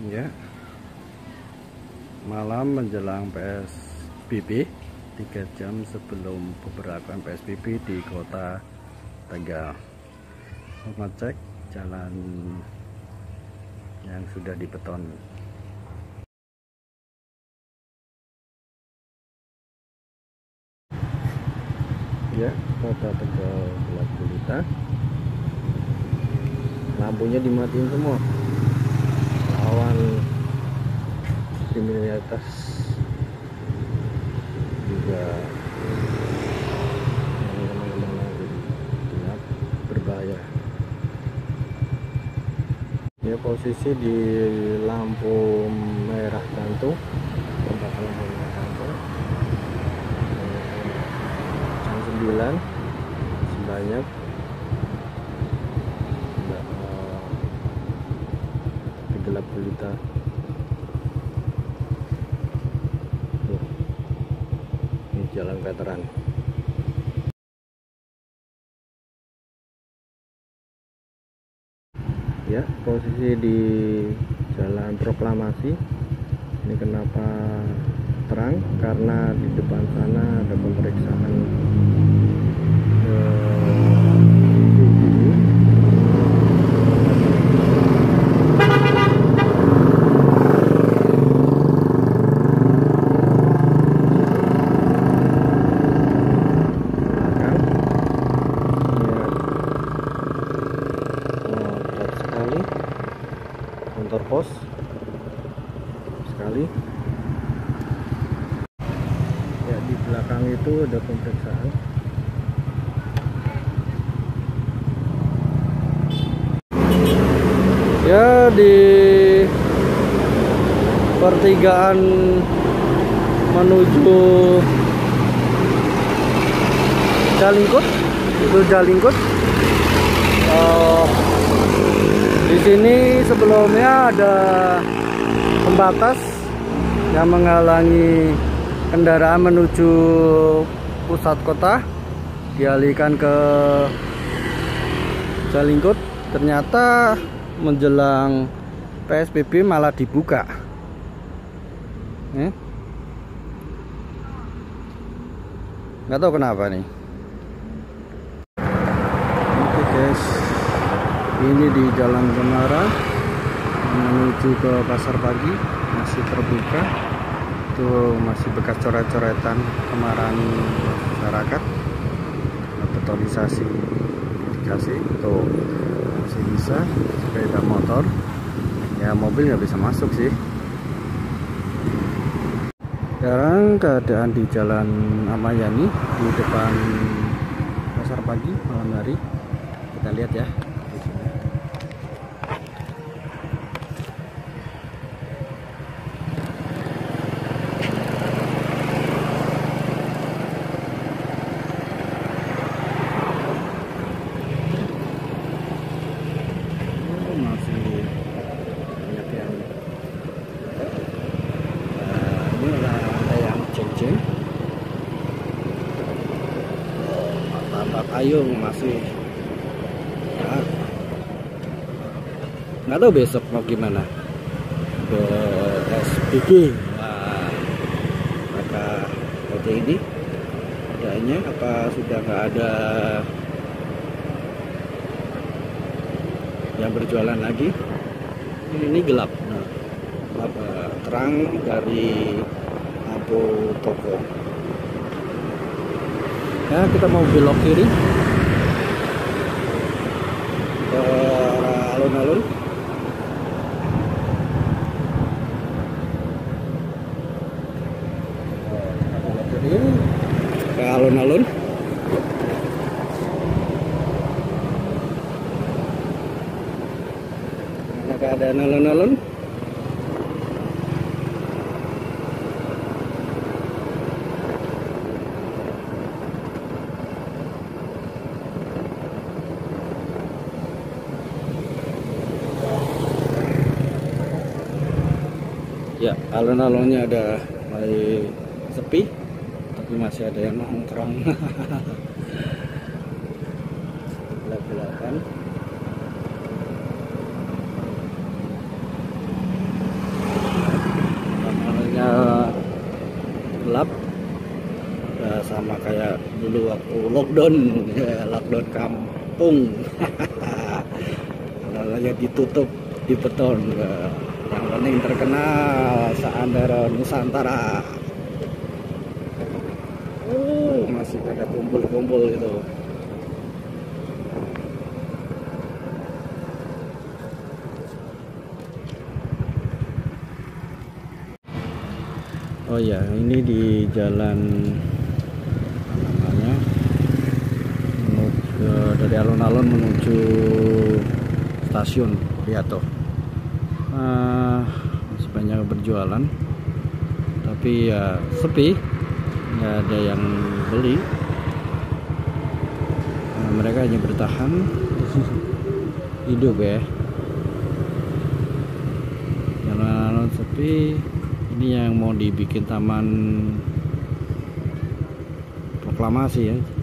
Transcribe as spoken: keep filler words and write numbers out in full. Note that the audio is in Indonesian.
Ya, malam menjelang P S B B, tiga jam sebelum pemberlakuan P S B B di kota Tegal. Mengecek jalan yang sudah dibeton. Ya, kota Tegal gelap gulita. Lampunya dimatiin semua. Lawan kriminalitas juga yang kemana-mana gelap berbahaya. Ya, posisi di lampu merah gantung, tempat lampu merah gantung jam sembilan sebanyak gelap gulita. Tuh, ini jalan veteran. Ya, posisi di Jalan Proklamasi. Ini kenapa terang? Karena di depan sana ada pemeriksaan kantor pos sekali. Ya, di belakang itu ada pemeriksaan. Ya, di pertigaan menuju Jalingkut, itu Jalingkut. Uh, Di sini sebelumnya ada pembatas yang menghalangi kendaraan menuju pusat kota, dialihkan ke Jalingkut. Ternyata menjelang P S B B malah dibuka. Eh? Nggak tahu kenapa nih. Oke guys. Ini di Jalan Cemara menuju ke Pasar Pagi masih terbuka. Itu masih bekas coret-coretan kemarahan masyarakat. Betonisasi dikasih itu masih bisa. Sepeda motor, ya mobil nggak bisa masuk sih. Sekarang keadaan di Jalan Amayani di depan Pasar Pagi malam hari. Kita lihat ya. Payung masih nah, nggak tahu besok mau gimana P S B B. Nah, maka seperti ini adanya apa sudah nggak ada yang berjualan lagi. Ini gelap, nah, apa, terang dari lampu toko. Ya, kita mau belok kiri ke arah alun-alun. Belok kiri ke alun-alun. Mana keadaan alun-alun? Ya, alun-alunnya ada mulai sepi, tapi masih ada yang nongkrong. Gelap-gelapan. dulu waktu lockdown, ya, lockdown kampung. Lalu ditutup di beton. Yang penting terkenal seantero Nusantara. Oh, masih pada kumpul-kumpul itu. Oh ya, ini di jalan apa namanya, menuju, dari alun-alun menuju stasiun Riyato. Uh, masih banyak berjualan, tapi ya sepi, nggak ada yang beli. Nah, mereka hanya bertahan hidup ya. Jalan-jalan sepi. Ini yang mau dibikin taman proklamasi ya.